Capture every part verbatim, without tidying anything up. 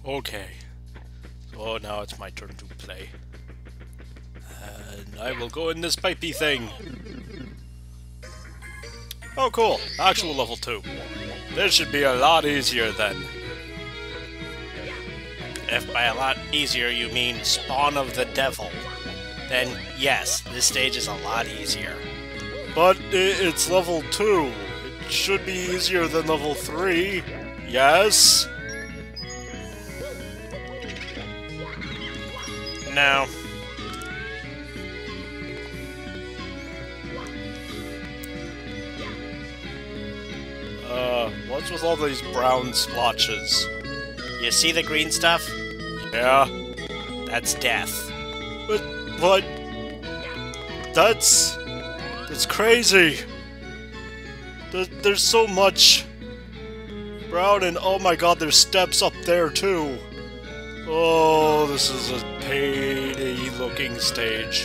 Okay. So now it's my turn to play. And I will go in this pipey thing. Oh cool, actual level two. This should be a lot easier then. If by a lot easier you mean spawn of the devil, then yes, this stage is a lot easier. But it's level two. It should be easier than level three. Yes? No. Uh, what's with all these brown splotches? You see the green stuff? Yeah. That's death. But, what? That's... That's crazy. There, there's so much brown and oh my god, there's steps up there too. Oh, this is a painy looking stage.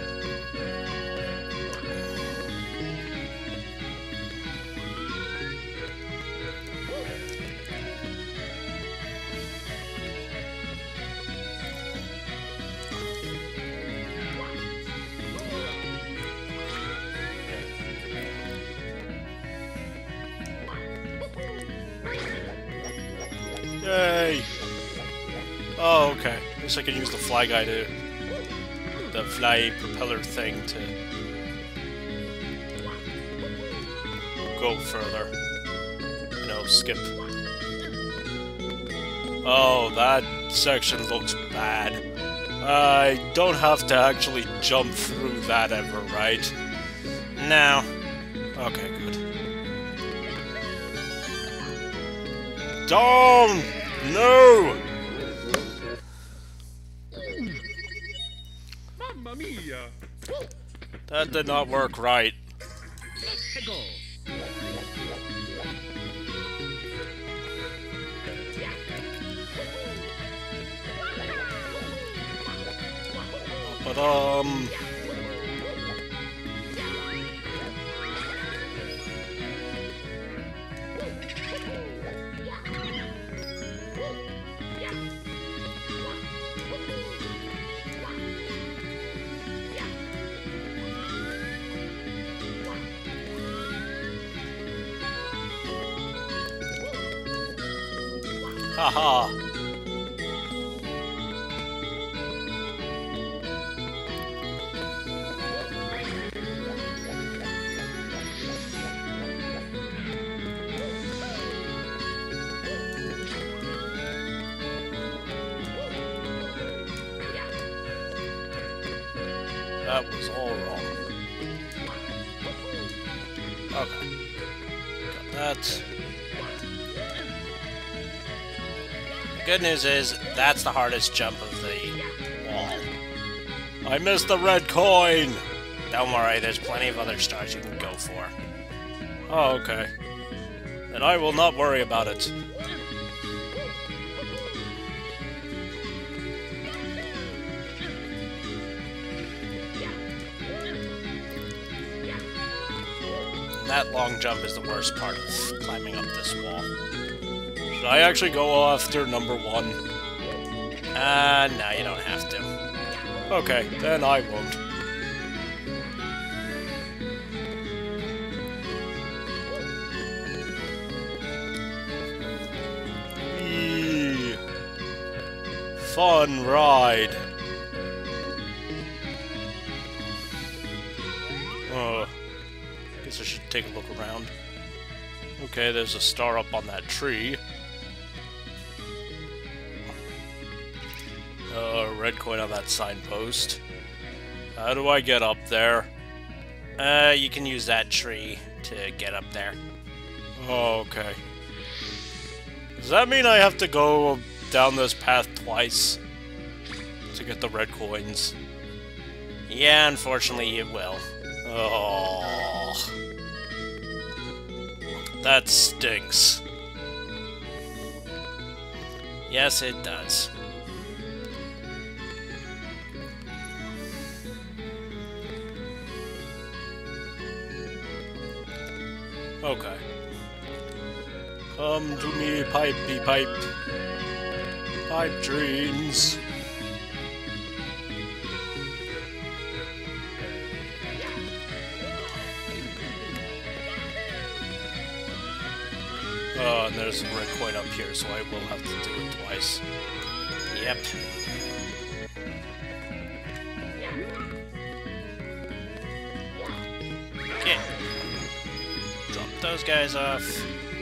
Yay! Oh, okay. I guess I can use the fly guy to... the fly propeller thing to... go further. You know, skip. Oh, that section looks bad. I don't have to actually jump through that ever, right? No. Okay, good. Dom! No! Mamma mia! That did not work right. Let's go! But, um... haha. That was all wrong. Okay. Got that. The good news is, that's the hardest jump of the wall. I missed the red coin! Don't worry, there's plenty of other stars you can go for. Oh, okay. Then I will not worry about it. That long jump is the worst part of climbing up this wall. Should I actually go after number one? Uh, no, you don't have to. Okay, then I won't. Whee! Fun ride. Uh, guess I should take a look around. Okay, there's a star up on that tree. Uh, red coin on that signpost. How do I get up there? Uh, you can use that tree to get up there. Oh, okay. Does that mean I have to go down this path twice to get the red coins? Yeah, unfortunately you will. Oh, that stinks. Yes, it does. Okay. Come to me, pipey pipe. Pipe dreams. Oh, and there's a red coin up here, so I will have to do it twice. Yep. Okay. Drop those guys off.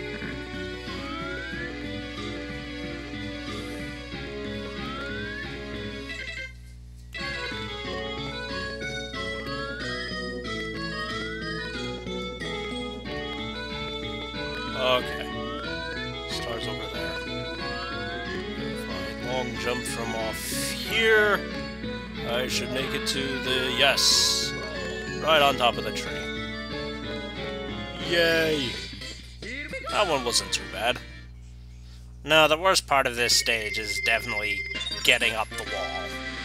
Okay. Star's over there. Fine. Long jump from off here. I should make it to the... yes! Right on top of the tree. Yay! That one wasn't too bad. No, the worst part of this stage is definitely getting up the wall.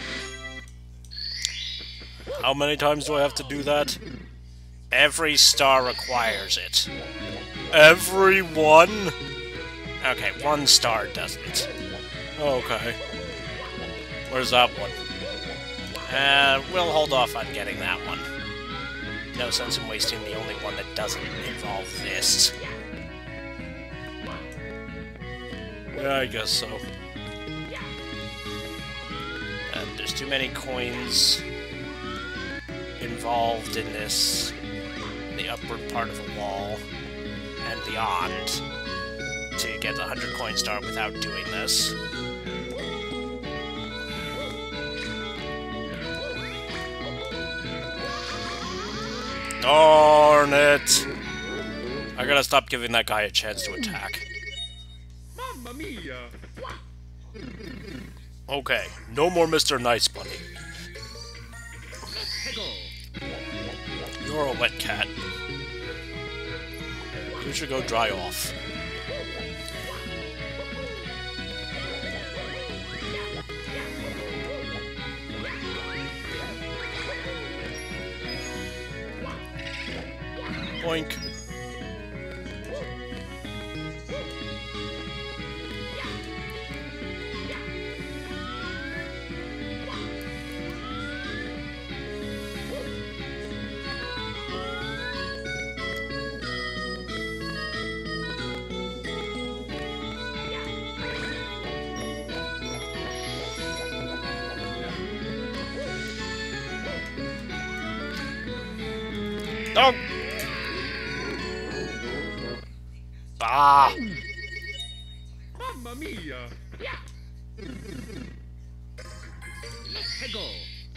How many times do I have to do that? Every star requires it. Every one? Okay, one star doesn't. Okay. Where's that one? Uh, we'll hold off on getting that one. No sense in wasting the only one that doesn't involve this. Yeah, I guess so. And there's too many coins involved in this, in the upward part of the wall and beyond, to get the one hundred coin star without doing this. Darn it! I gotta stop giving that guy a chance to attack. Mamma mia! Okay, no more Mister Nice Bunny. You're a wet cat. You should go dry off. Boink. Oh! Ah! Mamma mia! Go.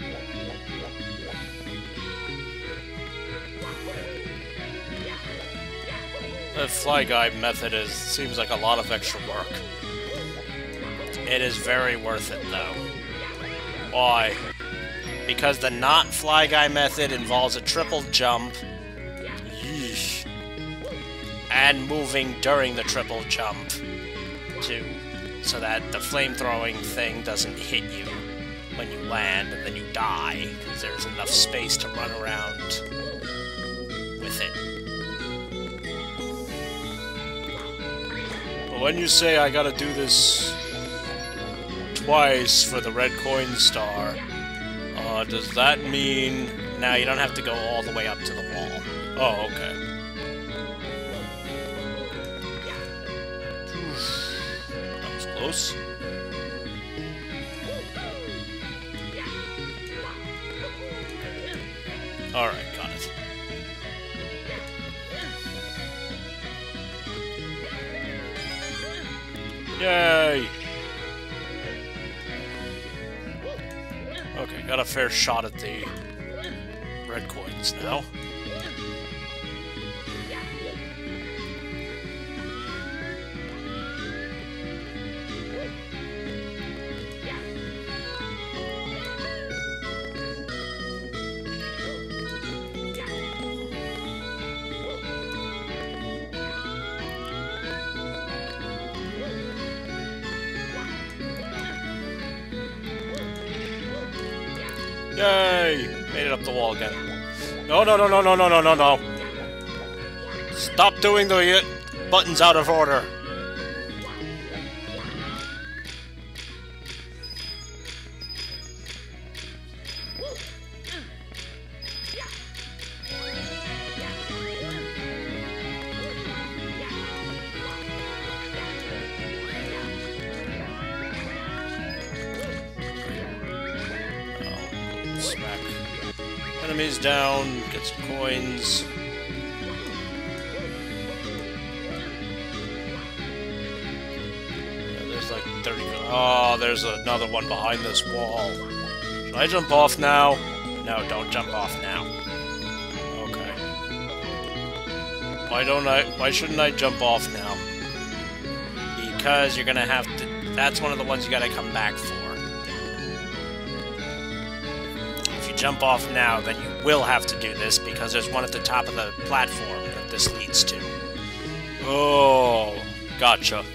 The fly guy method is seems like a lot of extra work. It is very worth it, though. Why? Because the not fly guy method involves a triple jump. Yeesh. And moving during the triple jump to so that the flame-throwing thing doesn't hit you when you land and then you die, because there's enough space to run around with it. But when you say I gotta do this twice for the red coin star, uh, does that mean... Now you don't have to go all the way up to the wall. Oh, okay. That was close. Alright, got it. Yay! Okay, got a fair shot at the red coins now. Yay! Made it up the wall again. No, no, no, no, no, no, no, no, no. Stop doing the uh, buttons out of order. enemies down, get some coins. Yeah, there's like thirty... Oh, there's another one behind this wall. Should I jump off now? No, don't jump off now. Okay. Why don't I... Why shouldn't I jump off now? Because you're gonna have to... That's one of the ones you gotta come back for. If you jump off now, then you will have to do this, because there's one at the top of the platform that this leads to. Oh, gotcha.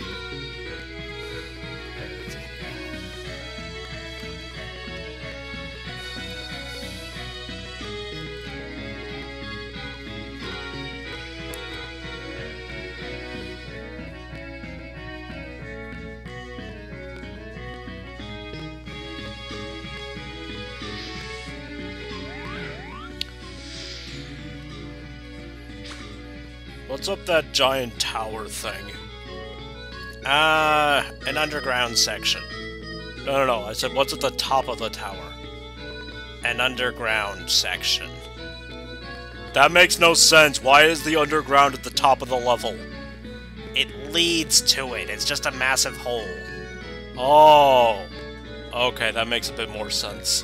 What's up that giant tower thing? Ah, uh, an underground section. No, no, no, I said what's at the top of the tower? An underground section. That makes no sense. Why is the underground at the top of the level? It leads to it. It's just a massive hole. Oh. Okay, that makes a bit more sense.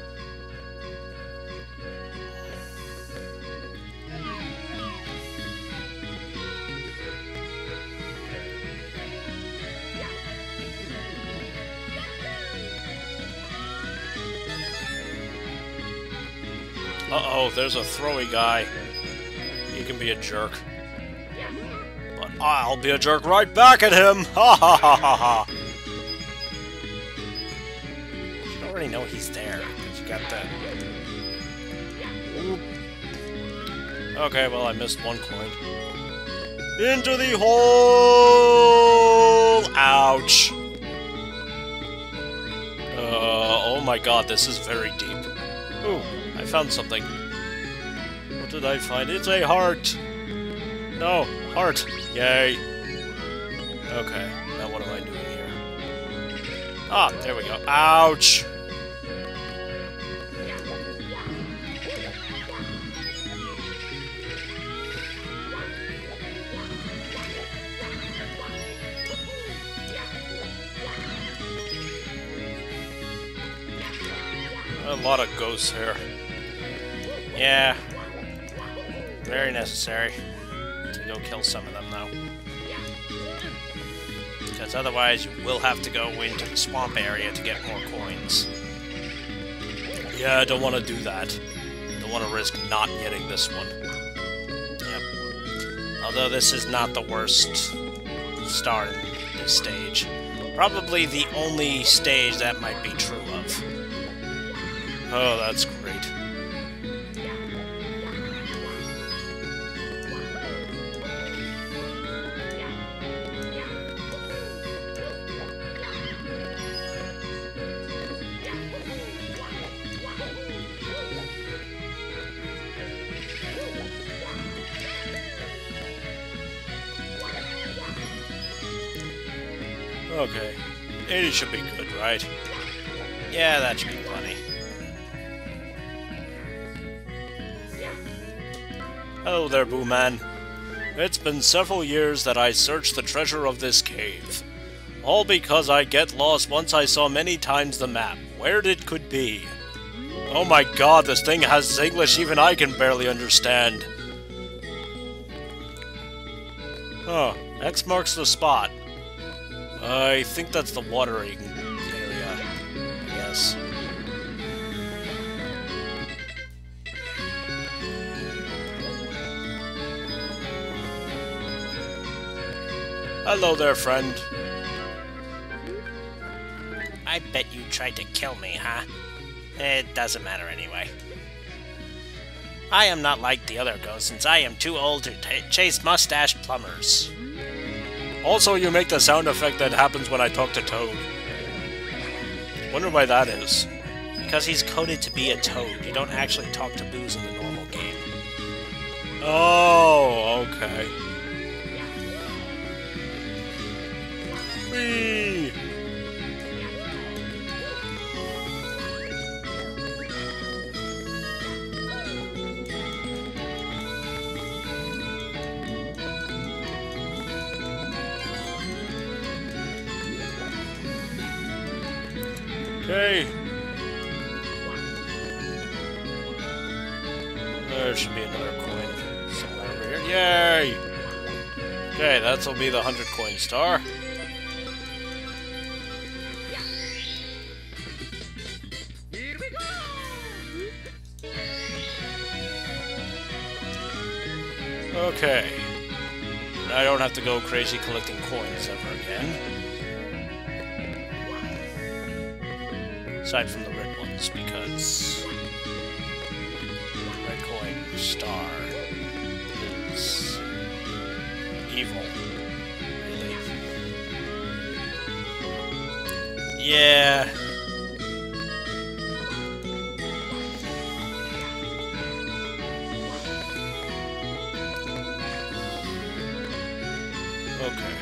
Uh-oh, there's a throwy guy. He can be a jerk. But I'll be a jerk right back at him! Ha ha ha ha ha! You already know he's there. You got that. Okay, well, I missed one coin. Into the hole! Ouch! Uh, oh my god, this is very deep. Ooh. I found something. What did I find? It's a heart! No, heart! Yay! Okay, now what am I doing here? Ah, there we go. Ouch! A lot of ghosts here. Yeah. Very necessary to go kill some of them, though. Because otherwise you will have to go into the swamp area to get more coins. Yeah, I don't want to do that. Don't want to risk not getting this one. Yep. Although this is not the worst start in this stage. Probably the only stage that might be true of. Oh, that's great. Okay. eighty should be good, right? Yeah, that should be plenty. Hello there, Boo Man. It's been several years that I searched the treasure of this cave. All because I get lost once I saw many times the map. Where it could be. Oh my god, this thing has English even I can barely understand. Huh, X marks the spot. I think that's the watering area. Yes. Hello there, friend. I bet you tried to kill me, huh? It doesn't matter anyway. I am not like the other ghosts, since I am too old to t chase mustache plumbers. Also, you make the sound effect that happens when I talk to Toad. Wonder why that is. Because he's coded to be a Toad. You don't actually talk to Boos in the normal game. Oh, okay. Whee! Okay. There should be another coin somewhere over here. Yay! Okay, that'll be the one hundred coin star. Here we go! Okay. Now I don't have to go crazy collecting coins ever again. Aside from the red ones, because red coin star is evil, really. Yeah. Okay.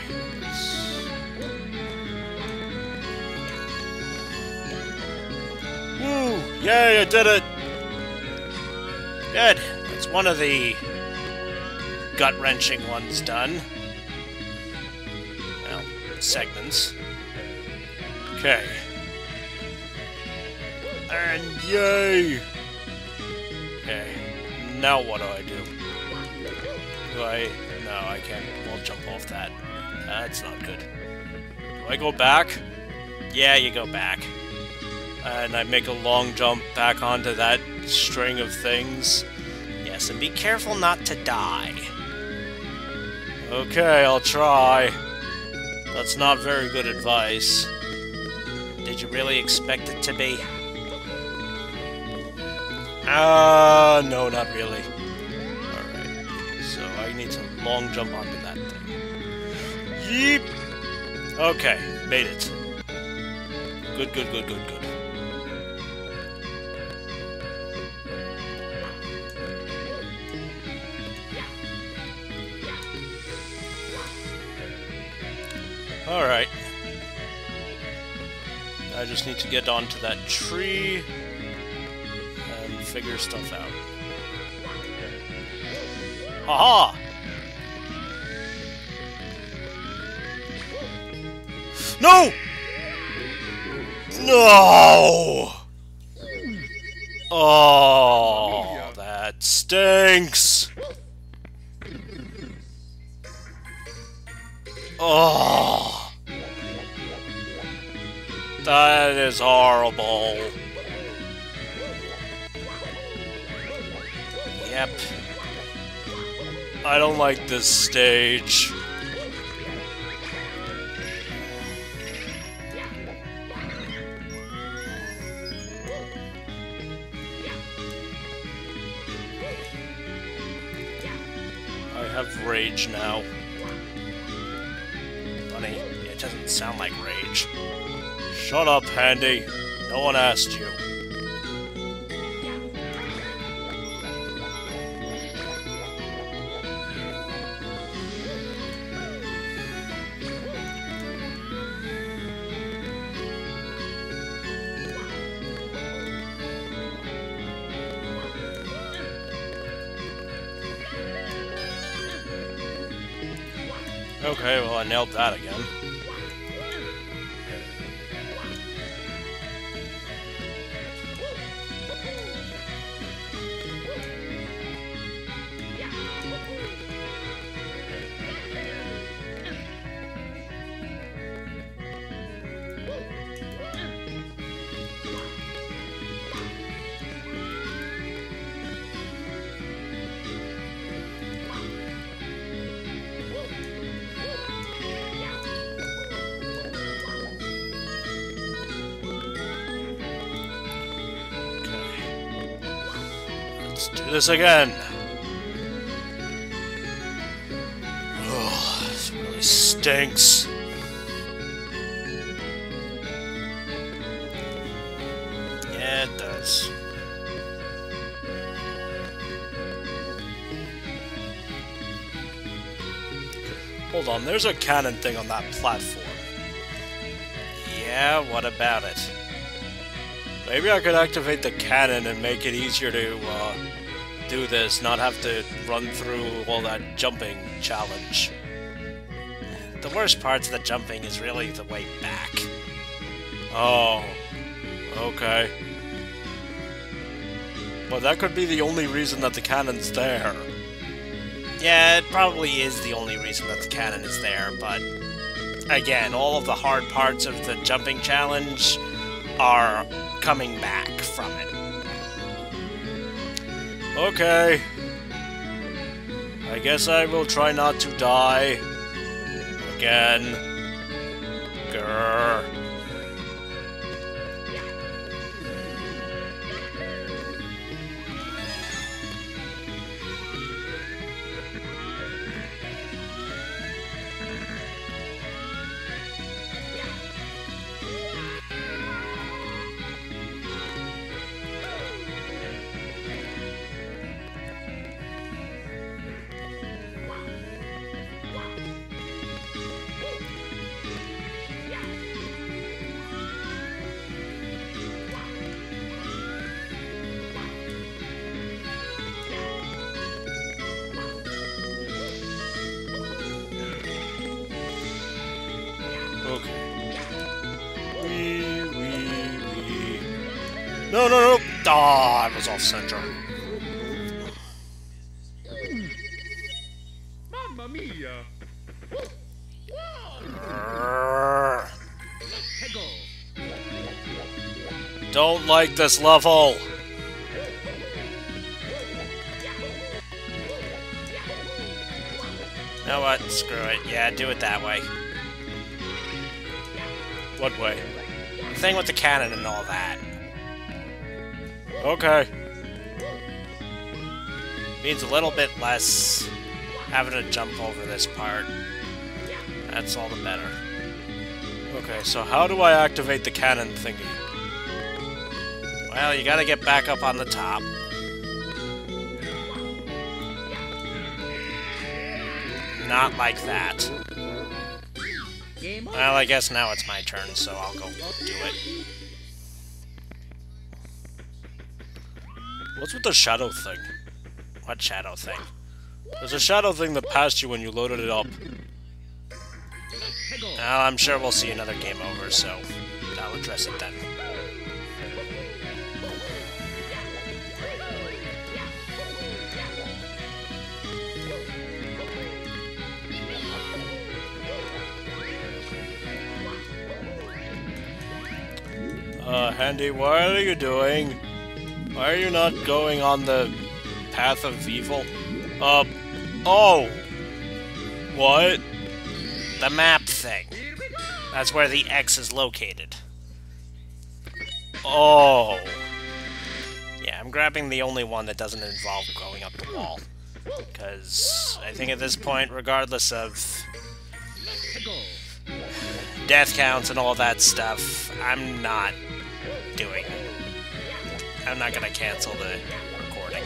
Woo! Yay, I did it! Good. That's one of the gut-wrenching ones done. Well, segments. Okay. And yay! Okay. Now what do I do? Do I... No, I can't. I'll jump off that. That's not good. Do I go back? Yeah, you go back. And I make a long jump back onto that string of things. Yes, and be careful not to die. Okay, I'll try. That's not very good advice. Did you really expect it to be? Ah, uh, no, not really. Alright, so I need to long jump onto that thing. Yeep! Okay, made it. Good, good, good, good, good. Alright. I just need to get onto that tree and figure stuff out. Haha! No! No! Oh, that stinks! Oh! That is horrible. Yep. I don't like this stage. I have rage now. Funny, it doesn't sound like rage. Shut up, Handy. No one asked you. Okay, well, I nailed that again. Let's do this again. Oh, this really stinks. Yeah, it does. Hold on, there's a cannon thing on that platform. Yeah, what about it? Maybe I could activate the cannon and make it easier to uh, do this, not have to run through all that jumping challenge. The worst part of the jumping is really the way back. Oh. Okay. Well, that could be the only reason that the cannon's there. Yeah, it probably is the only reason that the cannon is there, but... Again, all of the hard parts of the jumping challenge are coming back from it. Okay. I guess I will try not to die. Again. Grrr. No, no, no! Ah, oh, I was off center. Mamma mia! Don't like this level. You know what? Screw it. Yeah, do it that way. What way? The thing with the cannon and all that. Okay. Means a little bit less having to jump over this part. That's all the better. Okay, so how do I activate the cannon thingy? Well, you gotta get back up on the top. Not like that. Well, I guess now it's my turn, so I'll go do it. What's with the shadow thing? What shadow thing? There's a shadow thing that passed you when you loaded it up. Well, I'm sure we'll see another game over, so I'll address it then. Uh, Handy, what are you doing? Why are you not going on the path of evil? Uh, oh! What? The map thing. That's where the X is located. Oh. Yeah, I'm grabbing the only one that doesn't involve going up the wall. Because I think at this point, regardless of death counts and all that stuff, I'm not doing. I'm not gonna cancel the recording.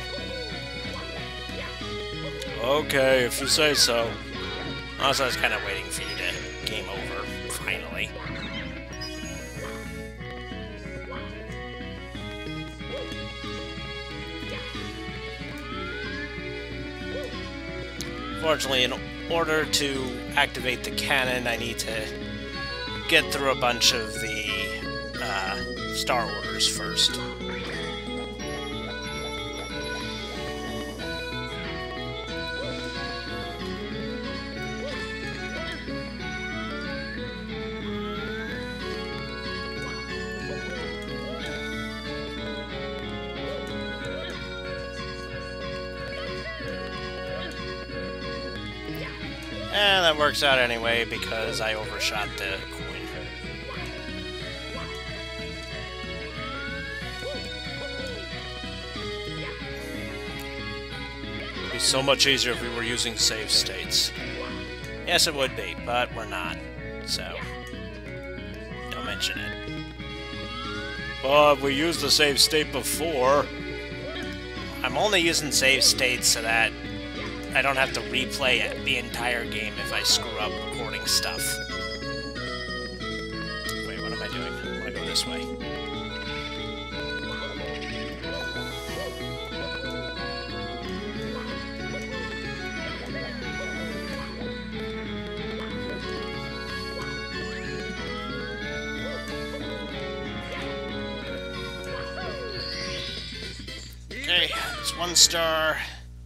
Okay, if you say so. Also, I was kind of waiting for you to game over, finally. Fortunately, in order to activate the cannon, I need to get through a bunch of the uh, Star Orders first. And that works out anyway, because I overshot the coin. It'd be so much easier if we were using save states. Yes, it would be, but we're not, so don't mention it. But we used the save state before. I'm only using save states so that I don't have to replay it, the entire game if I screw up recording stuff. Wait, what am I doing? I want to go this way. It's one star.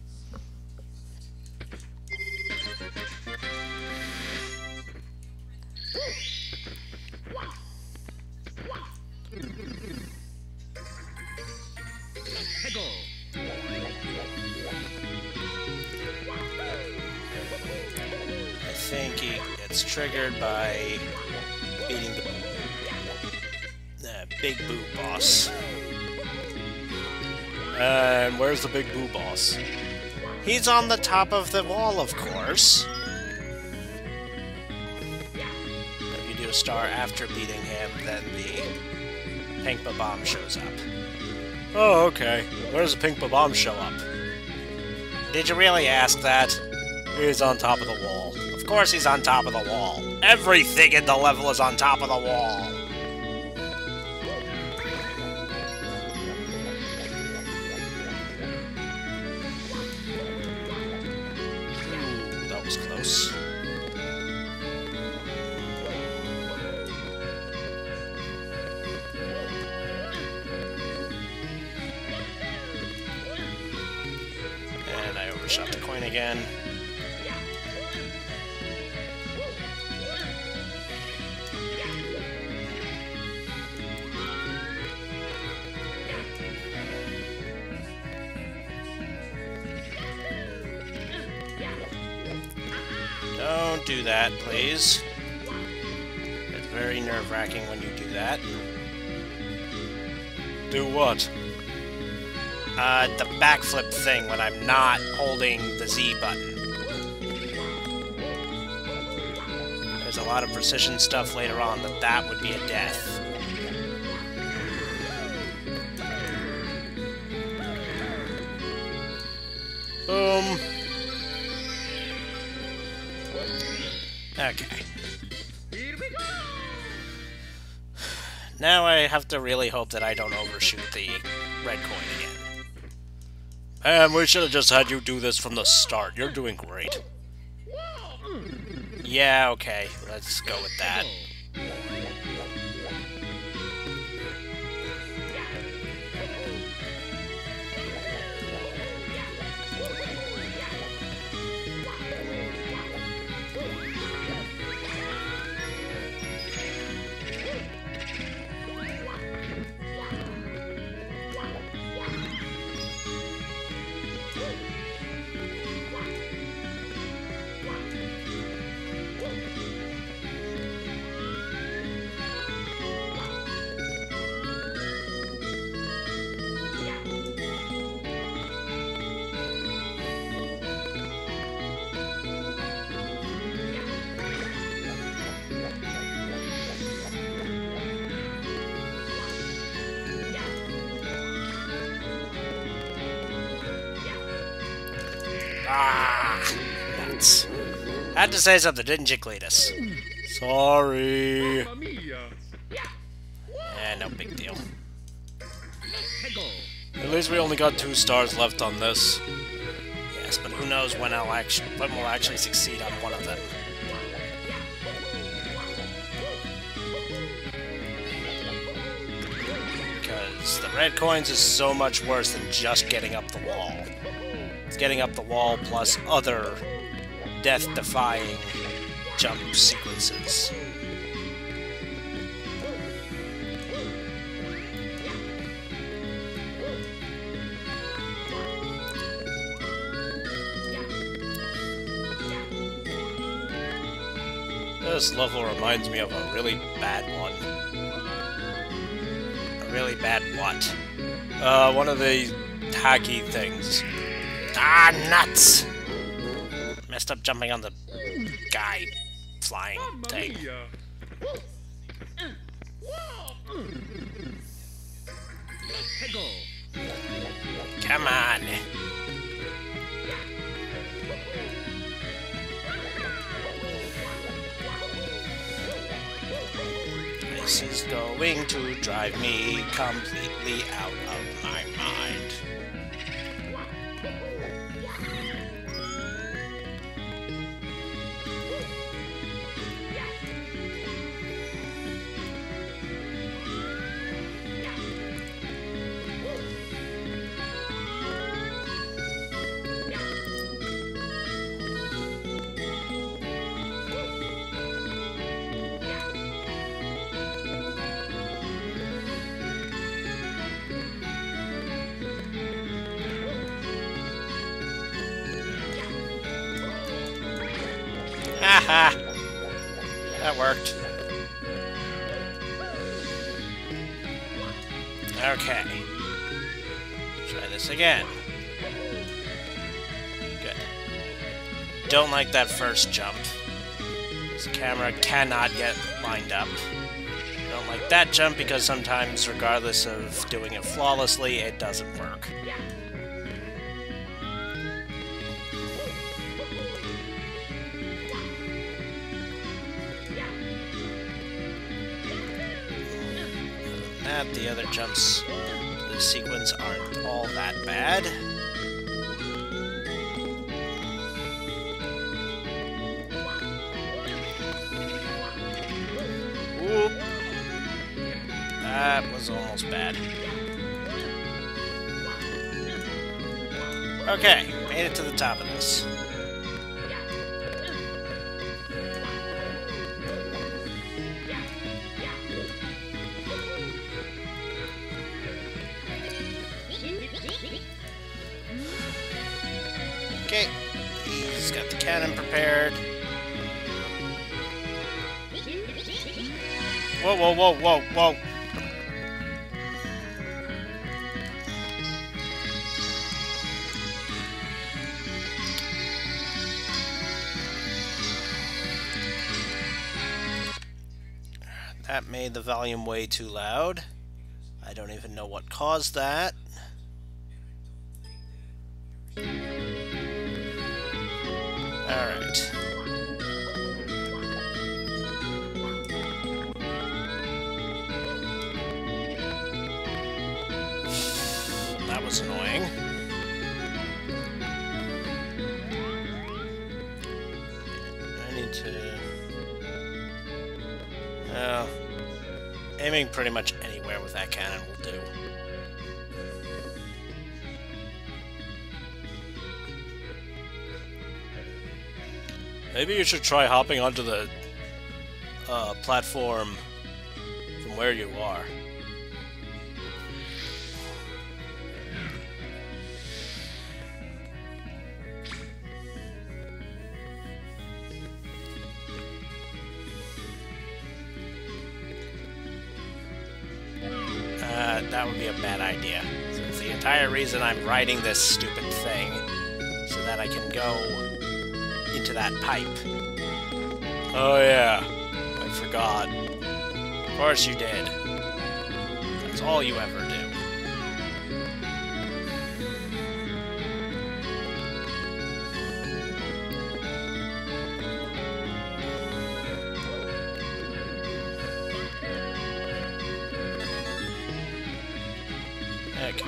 I think he gets triggered by beating the, the Big Boo boss. And where's the Big Boo boss? He's on the top of the wall, of course. If you do a star after beating him, then the Pink Bomb shows up. Oh, okay. Where does the Pink Bomb show up? Did you really ask that? He's on top of the wall. Of course he's on top of the wall. Everything in the level is on top of the wall. Ooh, that was close. And I overshot the coin again. Don't do that, please. It's very nerve-wracking when you do that. Do what? Uh, the backflip thing when I'm not holding the Z button. There's a lot of precision stuff later on that that would be a death. Boom. Okay. Now I have to really hope that I don't overshoot the red coin again. And we should have just had you do this from the start. You're doing great. Yeah, okay. Let's go with that. Ah, nuts. Had to say something, didn't you, Cletus? Sorry. Eh, no big deal. At least we only got two stars left on this. Yes, but who knows when I'll actually, when we'll actually succeed on one of them. Because the red coins is so much worse than just getting up the wall. It's getting up the wall plus other death-defying jump sequences. This level reminds me of a really bad one. A really bad what? Uh, one of the hacky things. Ah, nuts! Messed up jumping on the guy flying thing. Come on! This is going to drive me completely out of my mind. Haha! That worked. Okay. Try this again. Good. Don't like that first jump. This camera cannot get lined up. Don't like that jump because sometimes, regardless of doing it flawlessly, it doesn't work. That, the other jumps to the sequence aren't all that bad. Whoop. That was almost bad. Okay, made it to the top of this. Okay, he's got the cannon prepared. Whoa, whoa, whoa, whoa, whoa. That made the volume way too loud. I don't even know what caused that. Alright. That was annoying. I need to... Well, aiming pretty much anywhere with that cannon will do. Maybe you should try hopping onto the uh, platform from where you are. Uh, that would be a bad idea. Since the entire reason I'm riding this stupid thing, so that I can go into that pipe. Oh yeah, I forgot. Of course you did. That's all you ever do. Okay.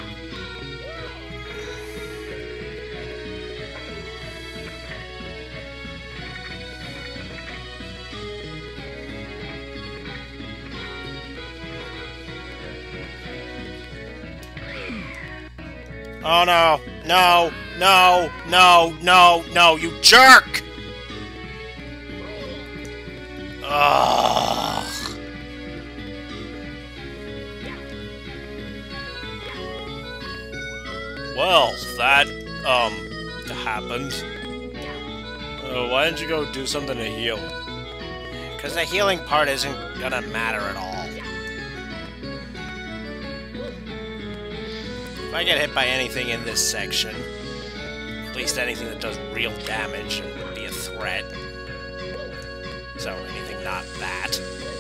Oh no, no, no, no, no, no, you jerk! Ugh. Well, that, um, happened. Uh, why didn't you go do something to heal? Because the healing part isn't gonna matter at all. If I get hit by anything in this section, at least anything that does real damage and would be a threat. So, anything not that.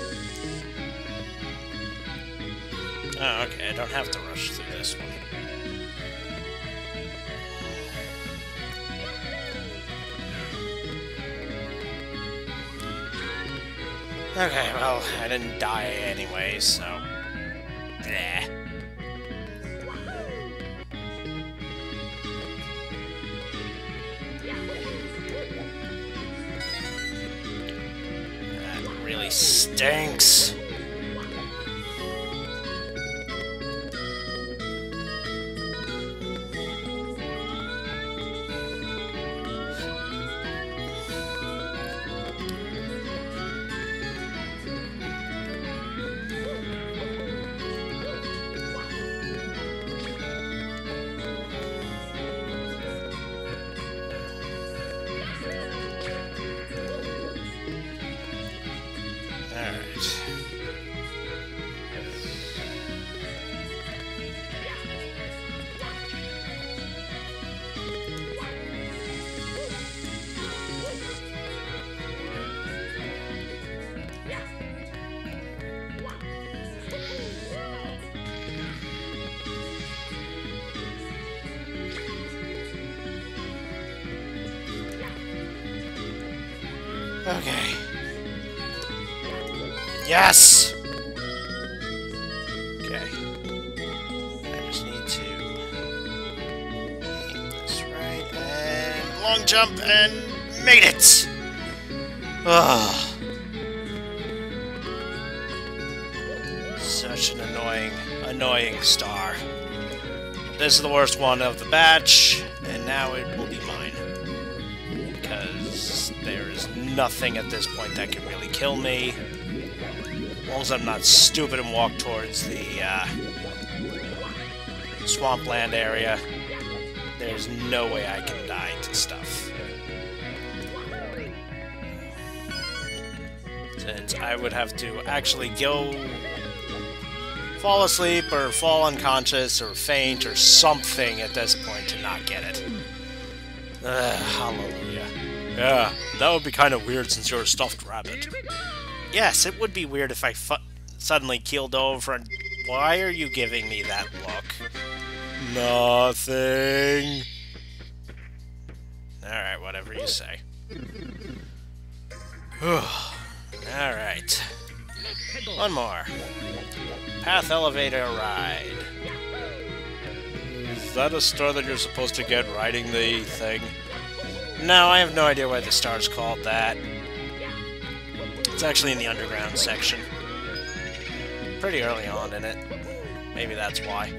Oh, okay, I don't have to rush through this one. Okay, well, I didn't die anyway, so... Bleh. That really stinks. Okay. Yes! Okay. I just need to aim this right, and long jump, and made it! Ugh. Such an annoying, annoying star. This is the worst one of the batch, and now it will be mine. Because there is nothing at this point that can really kill me. As long as I'm not stupid and walk towards the uh, swampland area, there's no way I can die to stuff. Since I would have to actually go fall asleep or fall unconscious or faint or something at this point to not get it. Uh, hallelujah. Yeah, that would be kind of weird since you're a stuffed rabbit. Yes, it would be weird if I fu suddenly keeled over and... Why are you giving me that look? Nothing. Alright, whatever you say. Alright. One more. Path elevator ride. Is that a star that you're supposed to get riding the thing? No, I have no idea why the star's called that. It's actually in the underground section. Pretty early on in it. Maybe that's why.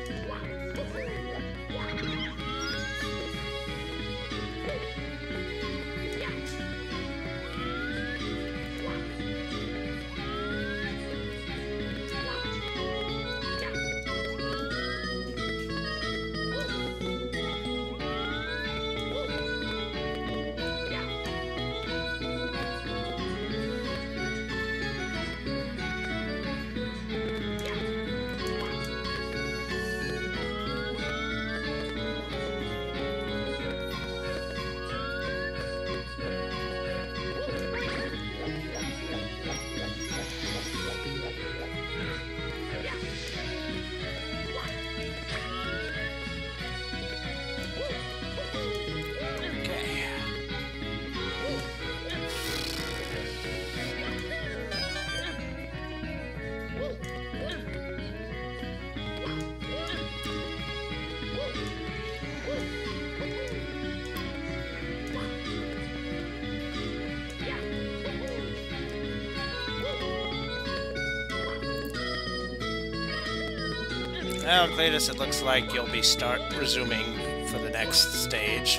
Well, Cletus, it looks like you'll be start resuming for the next stage.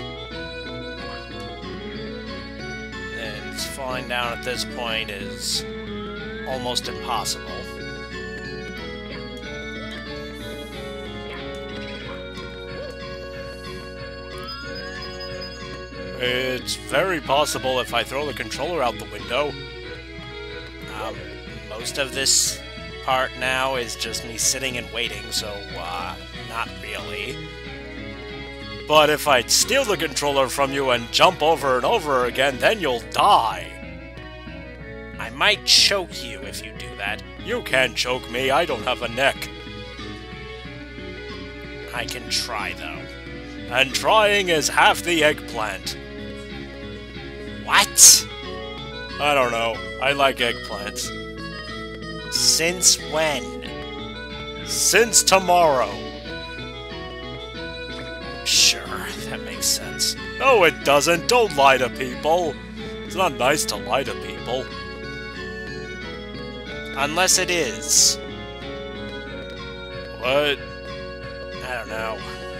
And falling down at this point is almost impossible. It's very possible if I throw the controller out the window. Um, most of this part now is just me sitting and waiting, so, uh, not really. But if I steal the controller from you and jump over and over again, then you'll die. I might choke you if you do that. You can't choke me, I don't have a neck. I can try, though. And trying is half the eggplant. What? I don't know. I like eggplants. Since when? Since tomorrow. Sure, that makes sense. No, it doesn't. Don't lie to people. It's not nice to lie to people. Unless it is. What? I don't know.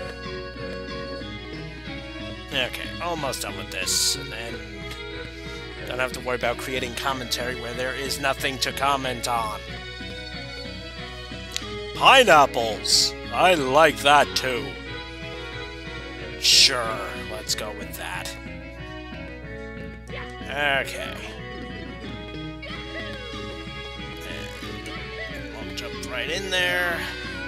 Okay, almost done with this, and then don't have to worry about creating commentary where there is nothing to comment on. Pineapples! I like that too. Sure, let's go with that. Okay. right in there.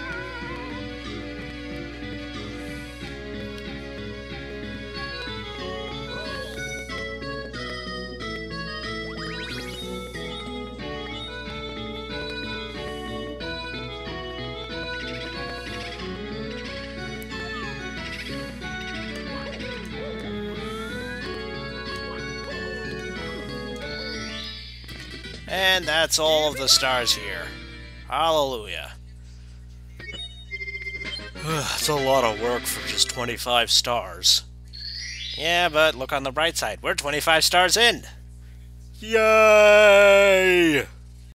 And that's all of the stars here. Hallelujah. It's a lot of work for just twenty-five stars. Yeah, but look on the bright side. We're twenty-five stars in! Yay!